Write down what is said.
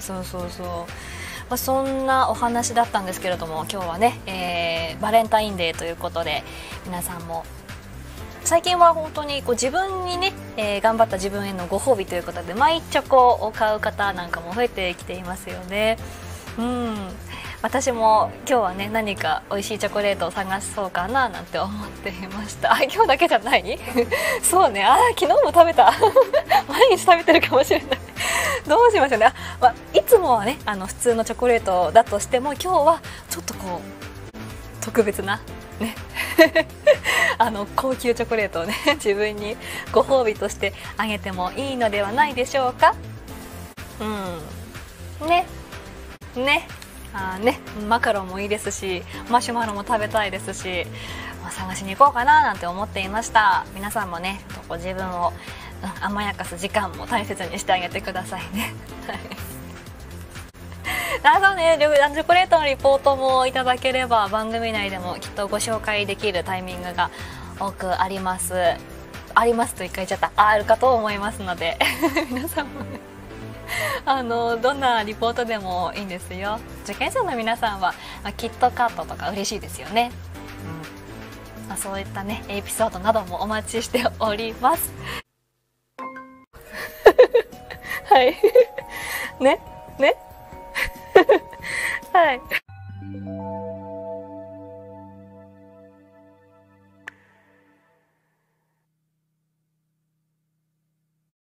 そうそうそう、そんなお話だったんですけれども、今日はね、バレンタインデーということで、皆さんも最近は本当にこう自分にね、頑張った自分へのご褒美ということでマイチョコを買う方なんかも増えてきていますよね。私も今日はね、何か美味しいチョコレートを探そうかななんて思っていました。今日だけじゃないそうね、昨日も食べた毎日食べてるかもしれないどうしましょうね。いつもはね、普通のチョコレートだとしても、今日はちょっとこう特別なね高級チョコレートをね自分にご褒美としてあげてもいいのではないでしょうか。ねマカロンもいいですし、マシュマロも食べたいですし、探しに行こうかななんて思っていました。皆さんもね、自分を甘やかす時間も大切にしてあげてくださいねそうね、チョコレートのリポートもいただければ番組内でもきっとご紹介できるタイミングが多くありますと一回言っちゃった、あるかと思いますので皆さんもねどんなリポートでもいいんですよ。受験生の皆さんは、キットカットとか嬉しいですよね。そういったねエピソードなどもお待ちしておりますはいねはい